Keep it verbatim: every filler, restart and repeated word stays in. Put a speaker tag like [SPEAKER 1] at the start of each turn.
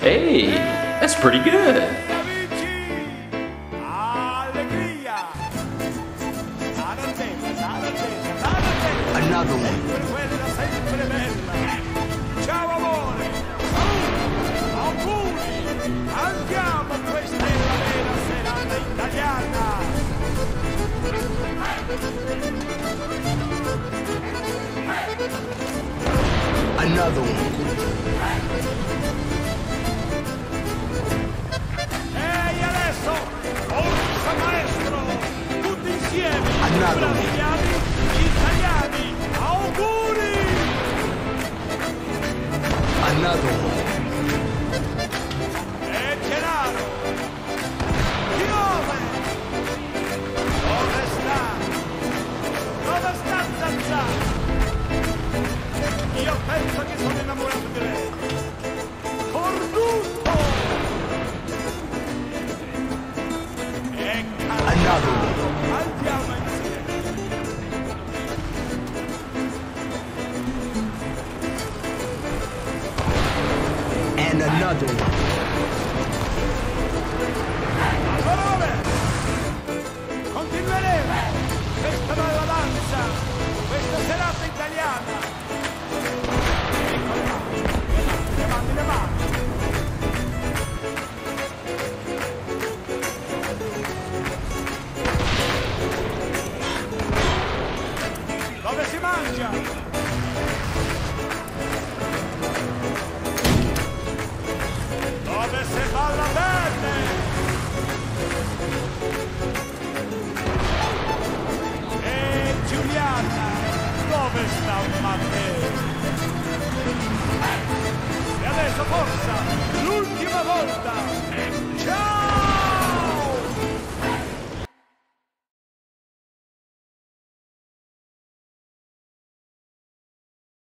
[SPEAKER 1] Hey, that's pretty good.
[SPEAKER 2] Another one.
[SPEAKER 3] Ciao amore! Auguri! Andiamo, questa è la vera serata italiana!
[SPEAKER 2] Another one.
[SPEAKER 3] Ehi adesso! Forza maestro! Tutti insieme!
[SPEAKER 2] Another one.
[SPEAKER 3] Brasiliani, italiani! Auguri!
[SPEAKER 2] Another one.
[SPEAKER 3] E Gennaro! Dove? Dove sta? Dove sta Zazza? Io penso che sono innamorato di lei. Cornuto! E
[SPEAKER 2] Another one.
[SPEAKER 3] andiamo insieme.
[SPEAKER 2] And another one.
[SPEAKER 3] Allora vabbè, continueremo questa bella danza, questa serata italiana. Ecco le mani, le mani, le mani. Dove si mangia? Dove si balla bene? E Giuliana, dove sta Matteo?